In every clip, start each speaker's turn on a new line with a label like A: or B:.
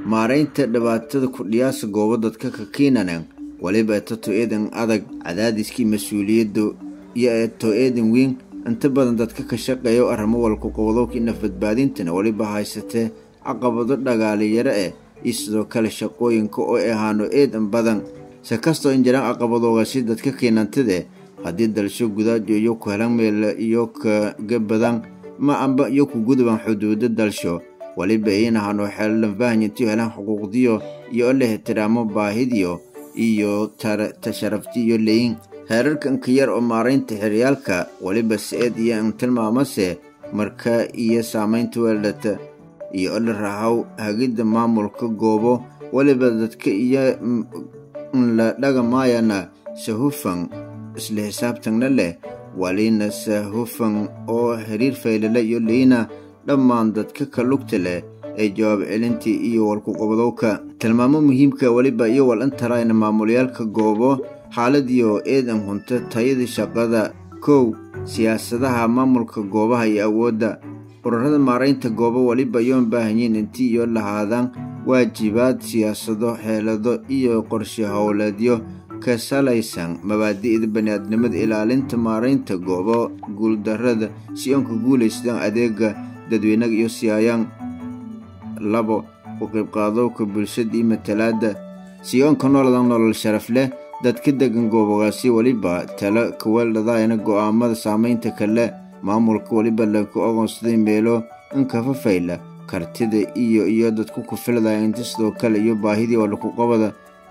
A: maaraynta dhibaatada ku dhiyaasa goobo dadka ka keenanaan waliba tato eedan adag cadaadiskii mas'uuliyadda iyo tato eedan weyn inta badan dadka ka shaqeeyo arrimo walku qowdowkii nafadbaadintana waliba haysatee caqabado dhaqaale yare iyo sidoo kale shaqooyinka oo ahaano eedan badan si kastoo in jiraan caqabadoogaasi dadka keenantade haddii dalsho gudaad iyo ku helan meel iyo ka badan ma amba iyo ku gudban xuduuda dalsho waliba inaanu xeelan baahintii helan xuquuqdiyo iyo la ixtiraamo baahidiyo iyo tasharafti iyo leeyin heerarkan ka yar oo maaraynta xiriyalka waliba saad iyo tilmaamase marka iyo saameynta weelata iyo la raaxo hagida maamulka goobo waliba dadka iyo la dhaqamayana sahufan isla xisaabtanna leh walina sahufan oo xiriir faylala iyo leeyna dhammaan dadka ka lugta leh ee jawaab celintii iyo walku qowdowka tilmaamo muhiimka waliba iyo wal intarayna maamulyaalka goobo xaaladiyo eedan hunta tayada shaqada kow siyaasadaha maamulka goobaha iyo awoodda ururada maaraynta goobo waliba yoon baahanyiin intii iyo lahaadaan waajibaad siyaasado xeelado iyo qorshe howleedyo ka salaysan mabaadi'da bani'aadnimada ilaalinta maaraynta goobo guuldarrada si aan ku guulaystaan adeega dadweynaha iyo siyaayaan labo u qayb qaadowka bulshada iyo matalaadda si aan ka nolol sharaf leh dadka degan goobogaasi waliba tala kaweeldhadaayana go'aamada saameynta kale maamulka waliba lagu aqoonsaday meelo in kafa fayla kartida iyo dadku ku filaya inta sidoo kale iyo baahidii oo lagu qabada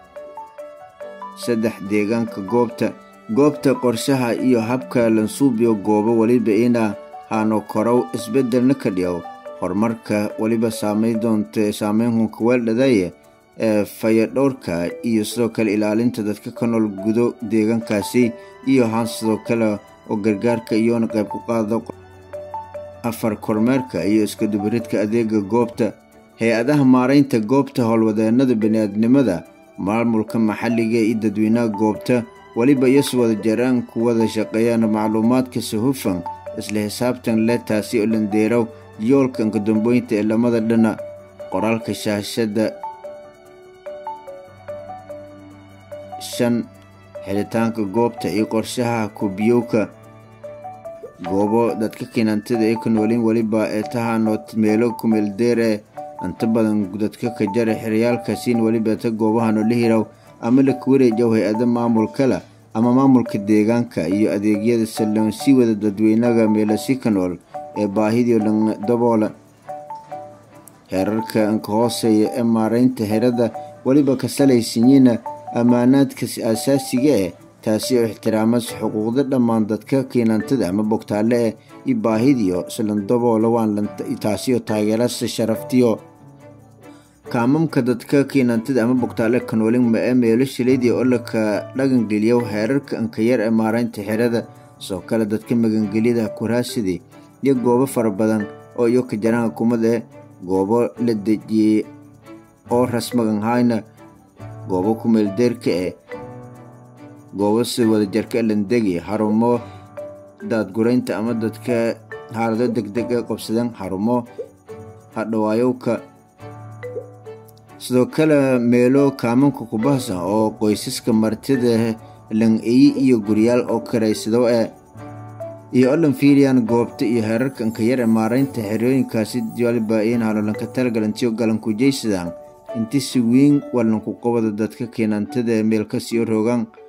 A: saddex deegaanka goobta qorshaha iyo habka lansuubiyo goobo waliba ina aanu korow isbedelna ka dhigo horumarka waliba saameyn doonta saameyn ku weeldhadaaya fayadhowrka iyo sidoo kale ilaalinta dadka ka nool gudo deegaankaasi iyo haan sidoo kale oo gargaarka iyoona qayb ku qaado afar kormeerka iyo iska dubaridka adeega goobta hay-adaha maaraynta goobta howlwadeenada bani'aadnimada maamulka maxalliga iyo dadweynaha goobta waliba iyo wada jaraan ku wada shaqeeyaan macluumaadka sahufan isla xisaabtan leh taasi oo landeerow yoolkan ka dambeynta ee lamada dhana qoraalka shaashada shan xilitaanka goobta iyo qorshaha kubiyowka goobo dadka keenantada ee ka noolin waliba ee tahaano meelo ku meeldeere inta badan dadka ka jara xiriyaalkaasiin waliba ta goobahano la hiraw ama la kuwareejow hay-ada maamulkala ama maamulka deegaanka iyo adeegyada salloon si wada dadweynaga meelasi ka nool ee baahidiyo dhan daboola heerarka anka hooseeya ee maaraynta xirada waliba ka salaysanyiina ammaanaadka asaasiga taasi oo ixtiraamas xuquuqda dhammaan dadka keenantada ama bogtaale iyo baahidiyo islan daboola waan taasi oo taageerasa sharaftiyo kaamamka dadka keenantada ama bogtaale ka noolin ma meelo shileedii oo la ka dhaqangeliyo heerarka anka yar ee maaraynta xirada soo kale dadka magangelyada kuraasidii iyo goobo fara badan oo iyo ka jaraan hukuumada goobo la dejiyey oo rasmagan hayna goobo ku meeldeerka goobo si wada jarka landegi harumo daadguraynta ama dadka xaalado degdeg qabsadaan harumo hadhawaayowka sidoo kale meelo kaamanka ku bahsan oo qoysaska martida lan-eyi iyo guryaal oo karaysado iyo oo lanfiiriyaan goobta iyo heerarkan ka yar ee maaraynta xerooyinkaasi waliba in halolanka talagalantiyo galanku jeysadaan inti si weyn walanku qabada dadka keenantada meel kasii rogaan